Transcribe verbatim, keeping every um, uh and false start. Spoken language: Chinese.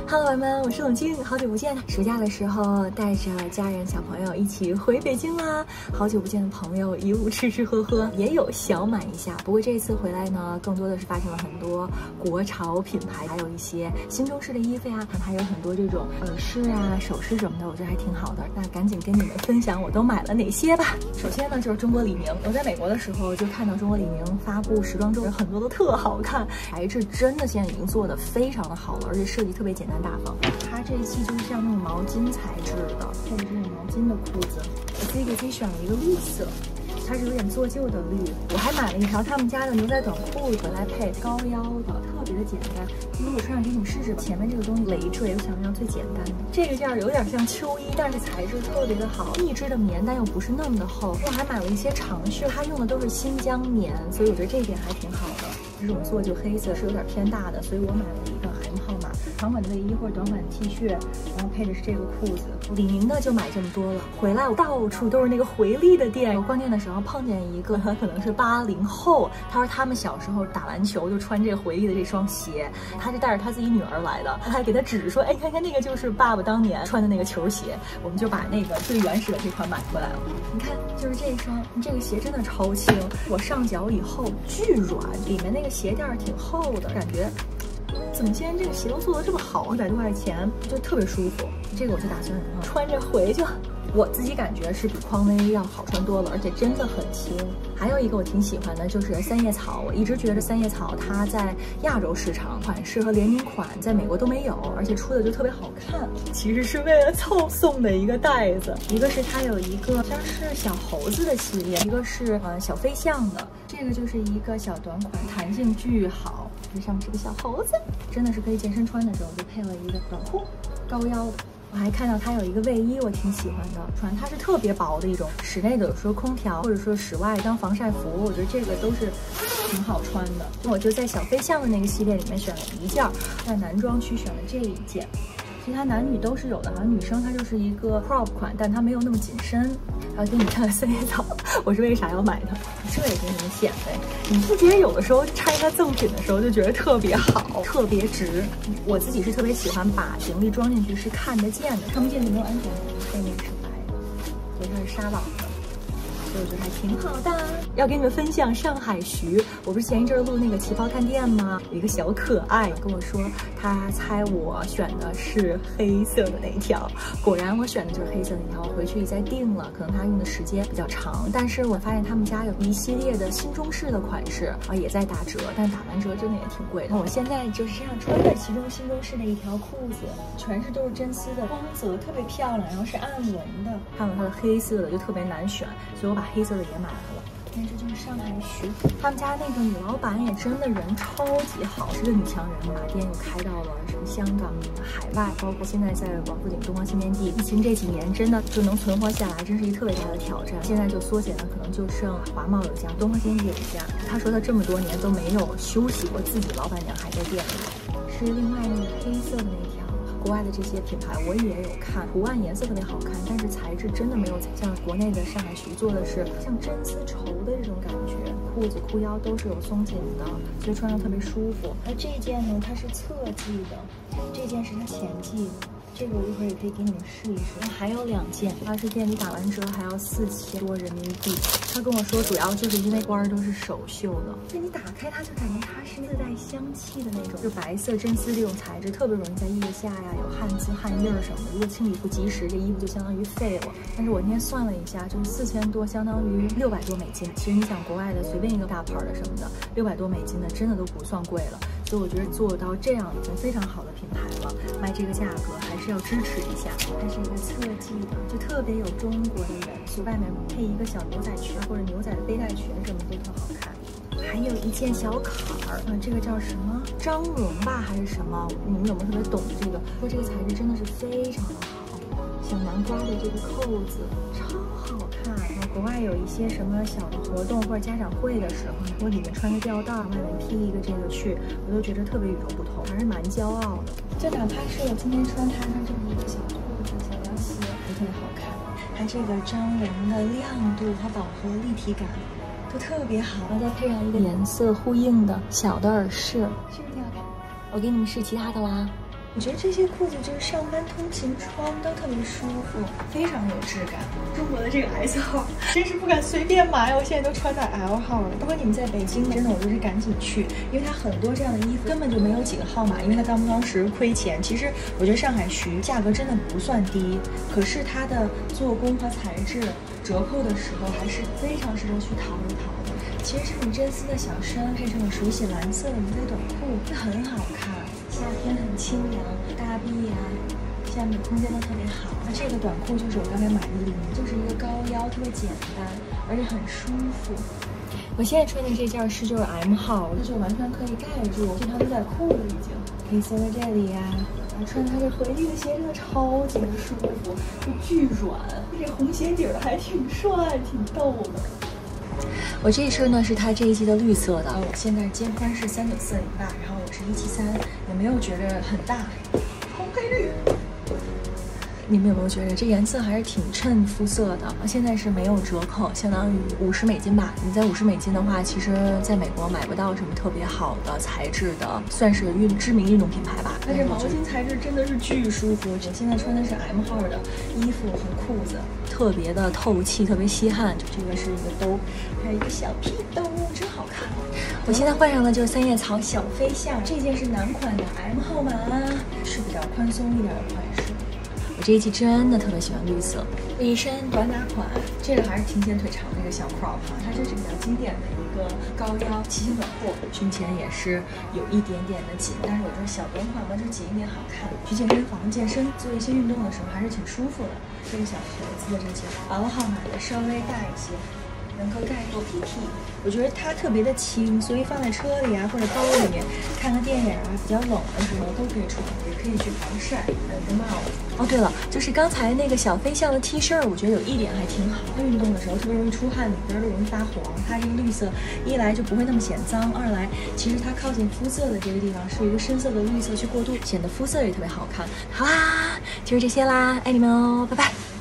Hello， 朋友们，我是冷静，好久不见。暑假的时候带着家人小朋友一起回北京啦，好久不见的朋友一路吃吃喝喝，也有小满一下。不过这次回来呢，更多的是发现了很多国潮品牌，还有一些新中式的衣服呀，还有很多这种耳饰啊、首饰什么的，我觉得还挺好的。那赶紧跟你们分享我都买了哪些吧。首先呢，就是中国李宁。我在美国的时候就看到中国李宁发布时装周，很多都特好看，材质真的现在已经做的非常的好了，而且设计特别简单大方。它这一期就是像那种毛巾材质的，配的这种毛巾的裤子，我自己给自己选了一个绿色。它是有点做旧的绿，我还买了一条他们家的牛仔短裤回来配，高腰的，特别的简单。如果穿上给你们试试吧，前面这个东西累赘，我想要最简单的。这个件儿有点像秋衣，但是材质特别的好，密织的棉，但又不是那么的厚。我还买了一些长袖，它用的都是新疆棉，所以我觉得这一点还挺好的。这种做旧黑色是有点偏大的，所以我买了一个 M 号码，长款的卫衣或者短款的 T 恤，然后配的是这个裤子。李宁的就买这么多了，回来我到处都是那个回力的店。我逛店的时候碰见一个，他可能是八零后，他说他们小时候打篮球就穿这个回力的这双鞋，他是带着他自己女儿来的，他还给他指说，哎，看看那个就是爸爸当年穿的那个球鞋，我们就把那个最原始的这款买回来了。你看，就是这一双，这个鞋真的超轻，我上脚以后巨软，里面那个鞋垫挺厚的，感觉怎么现在这个鞋都做的这么好，一百多块钱就特别舒服。这个我就打算穿着回去。我自己感觉是比匡威要好穿多了，而且真的很轻。还有一个我挺喜欢的，就是三叶草。我一直觉得三叶草它在亚洲市场款式和联名款在美国都没有，而且出的就特别好看。其实是为了凑送的一个袋子，一个是它有一个像是小猴子的系列，一个是呃小飞象的。这个就是一个小短款，弹性巨好。这上面是个小猴子，真的是可以健身穿的时候就配了一个短裤，高腰的。我还看到它有一个卫衣，我挺喜欢的，穿它是特别薄的一种，室内的有时候空调或者说室外当防晒服，我觉得这个都是挺好穿的。我就在小飞象的那个系列里面选了一件，在男装区选了这一件。其他男女都是有的，好像女生它就是一个 crop 款，但它没有那么紧身。然后给你看三叶草，我是为啥要买它？这也给你们显摆。你不觉得有的时候拆它赠品的时候就觉得特别好，特别值？我自己是特别喜欢把行李装进去是看得见的，看不见就没有安全感。背面是白的，所以它是沙朗的。我觉得还挺好的，要给你们分享上海徐。我不是前一阵录那个旗袍看店吗？有一个小可爱跟我说，他猜我选的是黑色的那一条，果然我选的就是黑色那条。我回去再订了，可能他用的时间比较长，但是我发现他们家有一系列的新中式的款式啊，也在打折，但打完折真的也挺贵的。我现在就是这样穿的，其中新中式的一条裤子，全是都是真丝的，光泽特别漂亮，然后是暗纹的。看到它的黑色的就特别难选，所以我把黑色的也买来了。但这就是上海徐，他们家那个女老板也真的人超级好，是个女强人，把店又开到了什么香港、海外，包括现在在王府井东方新天地。疫情这几年真的就能存活下来，真是一特别大的挑战。现在就缩减了，可能就剩华贸有一家，东方新天地有一家。他说他这么多年都没有休息过，自己老板娘还在店里。是另外那个黑色的那条。国外的这些品牌我也有看，图案颜色特别好看，但是材质真的没有像国内的上海徐做的是像真丝绸的这种感觉，裤子裤腰都是有松紧的，所以穿上特别舒服。而这件呢，它是侧系的，这件是它前系的。这个我一会儿也可以给你们试一试。还有两件，它是店里打完折还要四千多人民币。他跟我说，主要就是因为花儿都是手绣的，所以你打开它就感觉它是自带香气的那种，就白色真丝这种材质特别容易在腋下呀有汗渍汗印儿什么的，如果清理不及时，这衣服就相当于废了。但是我那天算了一下，就是四千多，相当于六百多美金。其实你想国外的随便一个大牌的什么的，六百多美金的真的都不算贵了。所以我觉得做到这样已经非常好的品牌了，卖这个价格还是要支持一下。它是一个侧系的，就特别有中国的元素，外面配一个小牛仔裙或者牛仔的背带裙什么都特好看。还有一件小坎儿，啊，这个叫什么张绒吧还是什么？你们有没有特别懂这个？说这个材质真的是非常的好，小南瓜的这个扣子超好看。然后国外有一些什么小的活动或者家长会的时候，我里面穿个吊带，外面披一个这个去，我都觉得特别与众不同，还是蛮骄傲的。就哪怕是我今天穿它的这么一个小兔子、小凉鞋，都特别好看。它这个张绒的亮度和饱和立体感都特别好，然后再配上一个颜色呼应的小的耳饰，是不是挺好看？我给你们试其他的啦。 我觉得这些裤子就是上班通勤穿都特别舒服，非常有质感。中国的这个 S 号真是不敢随便买，我现在都穿到 L 号了。如果你们在北京，真的我就是赶紧去，因为它很多这样的衣服根本就没有几个号码，因为它当当时亏钱。其实我觉得上海徐价格真的不算低，可是它的做工和材质折扣的时候还是非常值得去淘一淘的。其实这种真丝的小衫配上了水洗蓝色的牛仔短裤，会很好看。夏天很清凉，大臂呀、啊，下面空间都特别好。那这个短裤就是我刚才买的，里面就是一个高腰，特别简单，而且很舒服。我现在穿的这件是就是 M 号，这就完全可以盖住，就它牛仔裤了已经，可以塞在这里呀、啊。穿它这回力的鞋真的超级舒服，就巨软，这红鞋底儿还挺帅，挺逗的。我这一身呢是它这一季的绿色的，我现在肩宽是三九四零吧，然后我是一七三，也没有觉得很大，红黑绿。你们有没有觉得这颜色还是挺衬肤色的？现在是没有折扣，相当于五十美金吧。你在五十美金的话，其实在美国买不到什么特别好的材质的，算是运知名运动品牌吧。它这毛巾材质真的是巨舒服。我现在穿的是 M 号的衣服和裤子，特别的透气，特别吸汗。这个是一个兜，还有一个小屁兜，真好看。我现在换上的就是三叶草小飞象，这件是男款的 M 号码，是比较宽松一点的款式。我这一季真的特别喜欢绿色，这一身短打款，这个还是挺显腿长的一个小 crop， 它这是比较经典的一个高腰骑行短裤，胸前也是有一点点的紧，但是我觉得小短款嘛，就紧一点好看。去健身房健身做一些运动的时候还是挺舒服的。这个小裙子的这件 L 号码的稍微大一些，能够盖过屁屁。我觉得它特别的轻，所以放在车里啊或者包里面看个电影啊，比较冷的时候都可以穿，也可以去防晒，还有个帽子。哦，对了，就是刚才那个小飞象的 T 恤，我觉得有一点还挺好。它运动的时候特别容易出汗，里边都容易发黄。它这个绿色，一来就不会那么显脏，二来其实它靠近肤色的这个地方是一个深色的绿色去过渡，显得肤色也特别好看。好啦，就是这些啦，爱你们哦，拜拜。